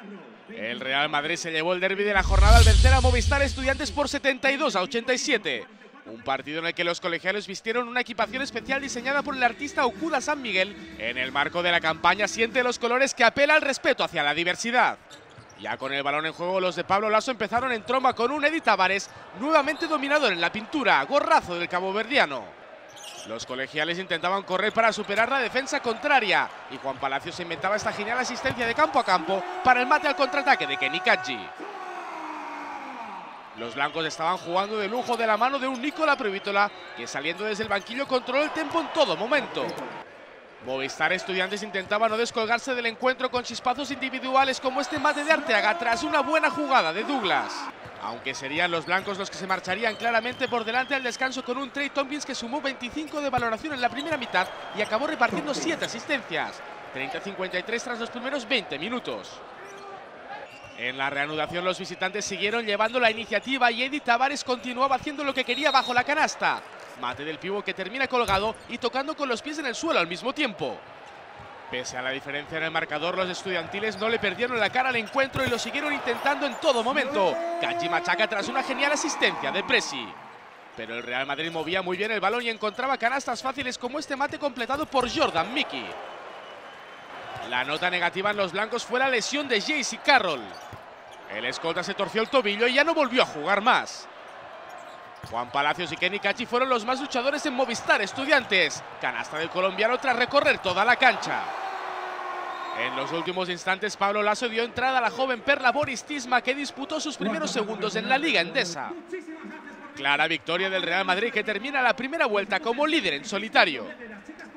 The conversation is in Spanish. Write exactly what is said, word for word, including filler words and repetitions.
El Real Madrid se llevó el derbi de la jornada al vencer a Movistar Estudiantes por setenta y dos a ochenta y siete. Un partido en el que los colegialos vistieron una equipación especial diseñada por el artista Okuda San Miguel en el marco de la campaña Siente los colores, que apela al respeto hacia la diversidad. Ya con el balón en juego, los de Pablo Laso empezaron en tromba con un Edi Tavares nuevamente dominador en la pintura, gorrazo del caboverdiano. Los colegiales intentaban correr para superar la defensa contraria y Juan Palacios se inventaba esta genial asistencia de campo a campo para el mate al contraataque de Kenny Kadji. Los blancos estaban jugando de lujo de la mano de un Nicola Provítola que, saliendo desde el banquillo, controló el tempo en todo momento. Movistar Estudiantes intentaba no descolgarse del encuentro con chispazos individuales como este mate de Arteaga tras una buena jugada de Douglas. Aunque serían los blancos los que se marcharían claramente por delante al descanso con un Trey Tompkins que sumó veinticinco de valoración en la primera mitad y acabó repartiendo siete asistencias, treinta a cincuenta y tres tras los primeros veinte minutos. En la reanudación los visitantes siguieron llevando la iniciativa y Edi Tavares continuaba haciendo lo que quería bajo la canasta. Mate del pívot que termina colgado y tocando con los pies en el suelo al mismo tiempo. Pese a la diferencia en el marcador, los estudiantiles no le perdieron la cara al encuentro y lo siguieron intentando en todo momento. Kadji machaca tras una genial asistencia de Presi. Pero el Real Madrid movía muy bien el balón y encontraba canastas fáciles como este mate completado por Jordan Mickey. La nota negativa en los blancos fue la lesión de J C Carroll. El escolta se torció el tobillo y ya no volvió a jugar más. Juan Palacios y Kenny Kadji fueron los más luchadores en Movistar Estudiantes. Canasta del colombiano tras recorrer toda la cancha. En los últimos instantes, Pablo Laso dio entrada a la joven perla Boris Tisma, que disputó sus primeros segundos en la Liga Endesa. Clara victoria del Real Madrid, que termina la primera vuelta como líder en solitario.